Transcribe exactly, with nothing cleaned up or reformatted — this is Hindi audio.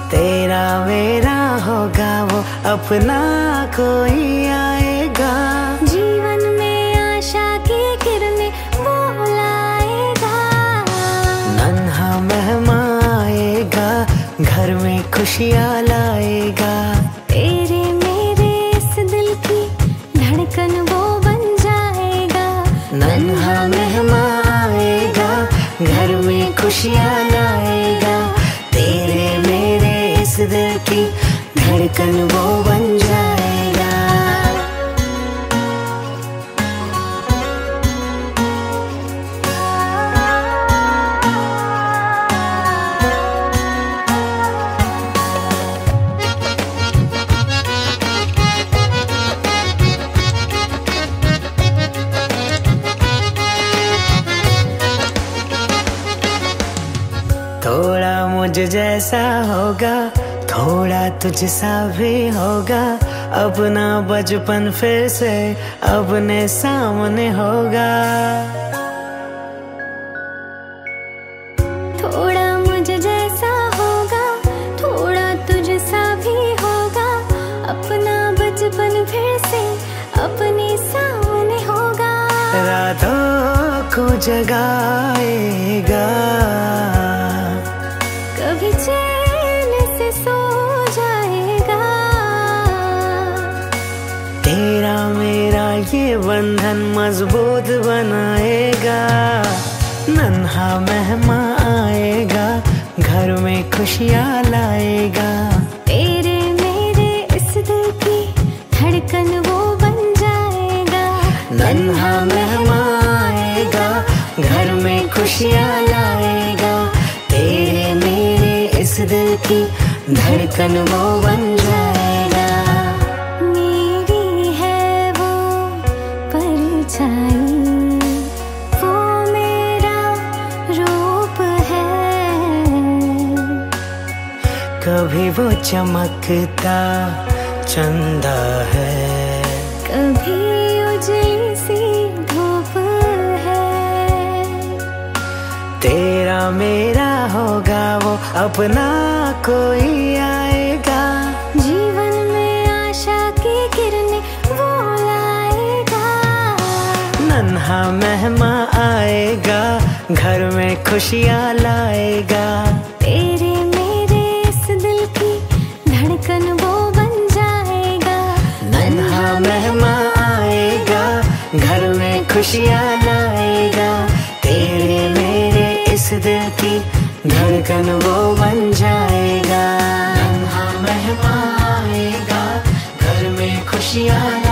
तेरा मेरा होगा वो अपना कोई आएगा। जीवन में आशा की किरणें वो लाएगा। नन्हा मेहमान आएगा, घर में खुशियाँ लाएगा। तेरे मेरे इस दिल की धड़कन वो बन जाएगा। नन्हा मेहमान आएगा, घर में खुशियाँ लाएगा। तेरे मेरे इस दिल की धड़कन वो बन जाएगा। थोड़ा मुझ जैसा होगा, थोड़ा तुझ सा भी होगा। अपना बचपन फिर से अपने सामने होगा। थोड़ा मुझ जैसा होगा, थोड़ा तुझ सा भी होगा। अपना बचपन फिर से अपने सामने होगा। रातों को जगाएगा, कभी चैन से सो जाएगा। तेरा मेरा ये बंधन मजबूत बनाएगा। नन्हा मेहमान आएगा, घर में खुशियाँ लाएगा। तेरे मेरे इस दिल की धड़कन वो बन जाएगा। नन्हा मेहमान आएगा, घर में खुशियाँ लाएगा। तेरे मेरे इस दिल की धड़कन वो बन जाएगा। मेरी है वो परछाई, वो मेरा रूप है। कभी वो चमकता चंदा है, कभी उजली सी धूप है। तेरा मेरा होगा वो अपना कोई आएगा। जीवन में आशा की किरणें वो लाएगा। नन्हा मेहमान आएगा, घर में खुशियाँ लाएगा। तेरे मेरे इस दिल की धड़कन वो बन जाएगा। नन्हा मेहमान आएगा, घर में खुशियाँ लाएगा। तेरे मेरे इस दिल की धड़कन वो बन जाएगा। नन्हा मेहमान आएगा, घर में खुशियाँ